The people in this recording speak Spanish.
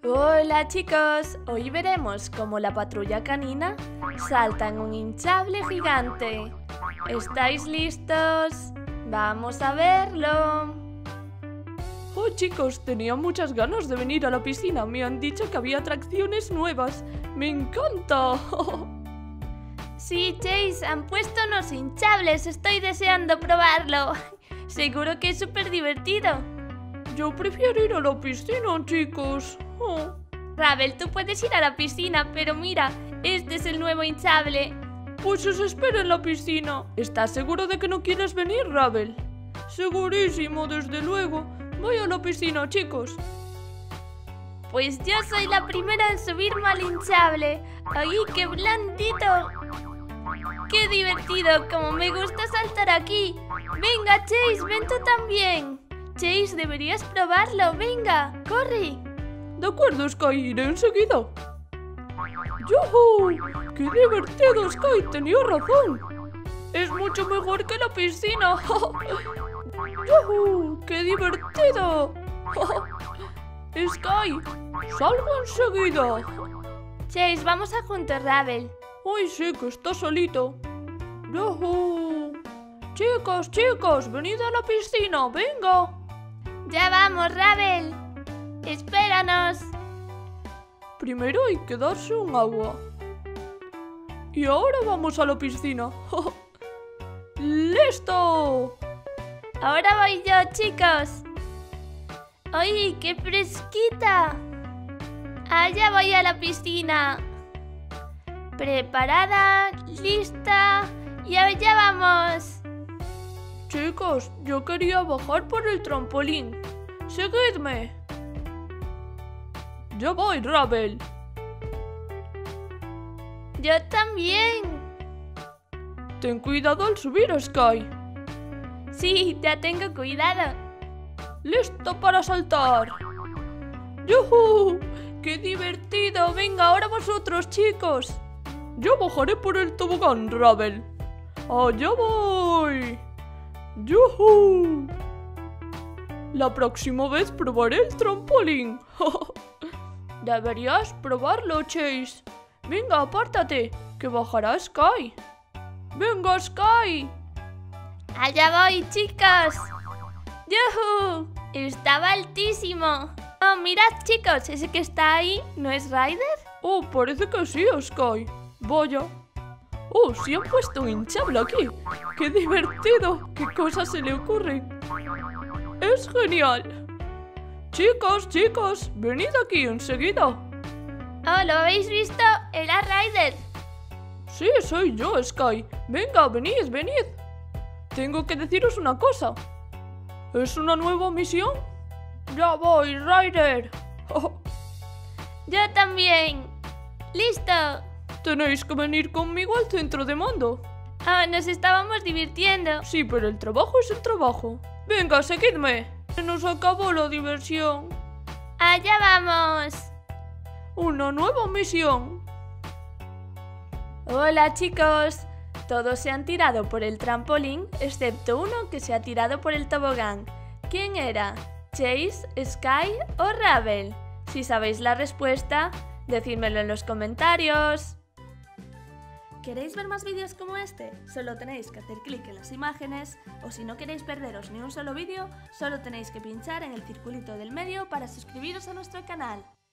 Hola chicos, hoy veremos cómo la patrulla canina salta en un hinchable gigante. ¿Estáis listos? ¡Vamos a verlo! Oh chicos, tenía muchas ganas de venir a la piscina. Me han dicho que había atracciones nuevas. ¡Me encanta! Sí, Chase, han puesto unos hinchables. Estoy deseando probarlo. Seguro que es súper divertido. Yo prefiero ir a la piscina, chicos. Ravel, tú puedes ir a la piscina, pero mira, este es el nuevo hinchable. Pues os espero en la piscina. ¿Estás seguro de que no quieres venir, Ravel? Segurísimo, desde luego. Voy a la piscina, chicos. Pues yo soy la primera en subirme al hinchable. ¡Ay, qué blandito! ¡Qué divertido! ¡Cómo me gusta saltar aquí! ¡Venga, Chase, ven tú también! Chase, deberías probarlo. ¡Venga, corre! De acuerdo, Sky, iré enseguida. ¡Yuhu! ¡Qué divertido, Sky! Tenía razón. Es mucho mejor que la piscina. ¡Yuhu! ¡Qué divertido! Sky, salgo enseguida. Chase, vamos a juntos, Ravel. Uy, sí, que está solito. ¡Yuhu! Chicos, venid a la piscina, venga. Ya vamos, Ravel. Espéranos. Primero hay que darse un agua. Y ahora vamos a la piscina. ¡Listo! Ahora voy yo, chicos. ¡Ay, qué fresquita! Allá voy a la piscina. Preparada, lista y allá vamos. Chicos, yo quería bajar por el trampolín. ¡Seguidme! ¡Ya voy, Ravel! Yo también. Ten cuidado al subir, Sky. Sí, ya tengo cuidado. ¡Listo para saltar! ¡Yuhu! ¡Qué divertido! Venga, ahora vosotros, chicos. Yo bajaré por el tobogán, Ravel. ¡Allá voy! ¡Yuhu! La próxima vez probaré el trampolín. Deberías probarlo, Chase. Venga, apártate, que bajará Sky. ¡Venga, Sky! Allá voy, chicos. ¡Yuhu! Estaba altísimo. Oh, mirad, chicos, ese que está ahí, ¿no es Ryder? Oh, parece que sí, Sky. Vaya. Oh, sí han puesto un hinchable aquí. ¡Qué divertido! ¿Qué cosas se le ocurren? ¡Es genial! Chicos, venid aquí enseguida. Oh, ¿lo habéis visto? Era Ryder. Sí, soy yo, Sky. Venga, venid. Tengo que deciros una cosa. ¿Es una nueva misión? Ya voy, Ryder. Yo también. ¡Listo! Tenéis que venir conmigo al centro de mando. Oh, nos estábamos divirtiendo. Sí, pero el trabajo es el trabajo. Venga, seguidme. Se nos acabó la diversión. ¡Allá vamos! Una nueva misión. Hola, chicos. Todos se han tirado por el trampolín, excepto uno que se ha tirado por el tobogán. ¿Quién era? ¿Chase, Sky o Ravel? Si sabéis la respuesta, decídmelo en los comentarios. ¿Queréis ver más vídeos como este? Solo tenéis que hacer clic en las imágenes, o si no queréis perderos ni un solo vídeo, solo tenéis que pinchar en el circulito del medio para suscribiros a nuestro canal.